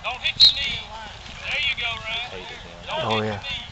Don't hit your knee. There you go, Ryan. Oh, yeah.